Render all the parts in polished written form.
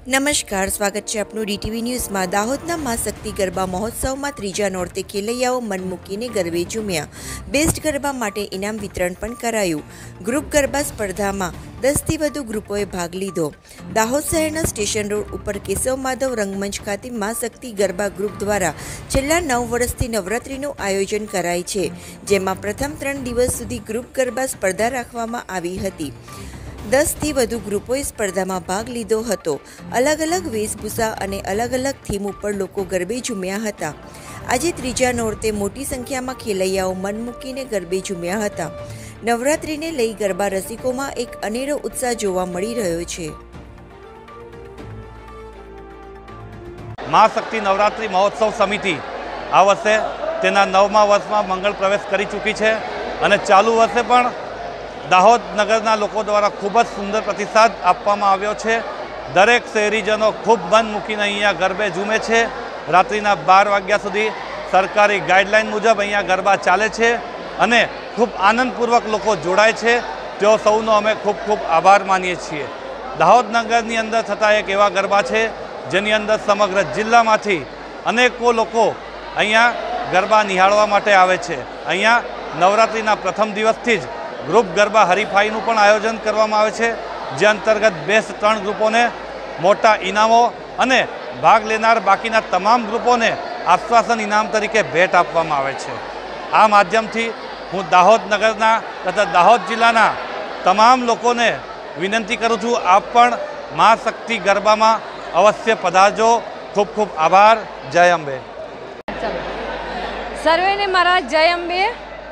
નમસ્કાર, સ્વાગત છે આપનું ડીટીવી ન્યૂઝમાં। દાહોદના મા શક્તિ ગરબા મહોત્સવમાં ત્રીજા નોરતે ખેલૈયાઓ મન મૂકીને ગરબે ઝૂમ્યા। બેસ્ટ ગરબા માટે ઇનામ વિતરણ પણ કરાયું। ગ્રુપ ગરબા સ્પર્ધામાં 10થી વધુ ગ્રુપોએ ભાગ લીધો। દાહોદ શહેરના સ્ટેશન રોડ ઉપર કેશવ માધવ રંગમંચ ખાતે મા શક્તિ ગરબા ગ્રુપ દ્વારા છેલ્લા 9 વર્ષથી નવરાત્રિનું આયોજન કરાય છે, જેમાં પ્રથમ 3 દિવસ સુધી ગ્રુપ ગરબા સ્પર્ધા રાખવામાં આવી હતી। 10થી વધુ ગ્રુપોએ સ્પર્ધામાં ભાગ લીધો હતો। અલગ અલગ વેશભૂષા અને અલગ અલગ થીમ ઉપર લોકો ગરબે ઝૂમ્યા હતા। આજે ત્રીજા નોરતે મોટી સંખ્યામાં ખેલૈયાઓ મન મૂકીને ગરબે ઝૂમ્યા હતા। નવરાત્રિને લઈ ગરબા રસિકોમાં એક અનેરો ઉત્સાહ જોવા મળી રહ્યો છે। મા શક્તિ નવરાત્રિ મહોત્સવ સમિતિ આ વર્ષે તેના 9મા વર્ષમાં મંગળ પ્રવેશ કરી ચૂકી છે અને ચાલુ વર્ષે પણ દાહોદ નગરના લોકો દ્વારા ખૂબ જ સુંદર પ્રતિસાદ આપવામાં આવ્યો છે। દરેક શહેરીજનો ખૂબ મન મૂકીને અહીંયા ગરબે ઝૂમે છે। રાત્રિના 12 વાગ્યા સુધી સરકારી ગાઈડલાઈન મુજબ અહીંયા ગરબા ચાલે છે અને ખૂબ આનંદપૂર્વક લોકો જોડાય છે। તેઓ સૌનો અમે ખૂબ ખૂબ આભાર માનીએ છીએ। દાહોદ નગરની અંદર થતા એક એવા ગરબા છે જેની અંદર સમગ્ર જિલ્લામાંથી અનેકો લોકો અહીંયા ગરબા નિહાળવા માટે આવે છે। અહીંયા નવરાત્રિના પ્રથમ દિવસથી જ ગ્રુપ ગરબા હરીફાઈનું પણ આયોજન કરવામાં આવે છે, જે અંતર્ગત બેસ્ટ 3 ગ્રુપોને મોટા ઇનામો અને ભાગ લેનાર બાકીના તમામ ગ્રુપોને આશ્વાસન ઇનામ તરીકે ભેટ આપવામાં આવે છે। આ માધ્યમથી હું દાહોદ નગરના તથા દાહોદ જિલ્લાના તમામ લોકોને વિનંતી કરું છું, આપ પણ મા શક્તિ ગરબામાં અવશ્ય પધારજો। ખૂબ ખૂબ આભાર। જય અંબે। સર્વેને મારા જય અંબે।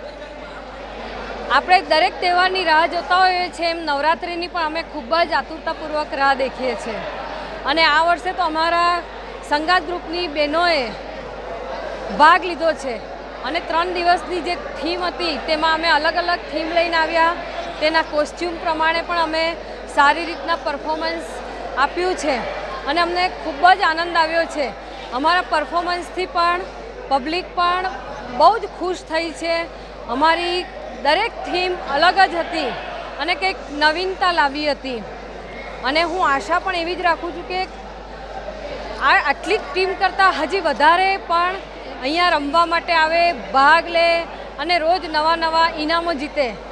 આપણે દરેક તહેવારની રાહ જોતા હોઈએ છીએ, એમ નવરાત્રિની પણ અમે ખૂબ જ આતુરતાપૂર્વક રાહ દેખીએ છીએ અને આ વર્ષે તો અમારા સંગાત ગ્રુપની બહેનોએ ભાગ લીધો છે અને 3 દિવસની જે થીમ હતી તેમાં અમે અલગ અલગ થીમ લઈને આવ્યા। તેના કોસ્ચ્યુમ પ્રમાણે પણ અમે સારી રીતના પરફોર્મન્સ આપ્યું છે અને અમને ખૂબ જ આનંદ આવ્યો છે। અમારા પરફોર્મન્સથી પણ પબ્લિક પણ બહુ જ ખુશ થઈ છે। અમારી દરેક થીમ અલગ જ હતી અને કંઈક નવીનતા લાવી હતી અને હું આશા પણ એવી જ રાખું છું કે આટલી ટીમ કરતાં હજી વધારે પણ અહીંયા રમવા માટે આવે, ભાગ લે અને રોજ નવા નવા ઇનામો જીતે।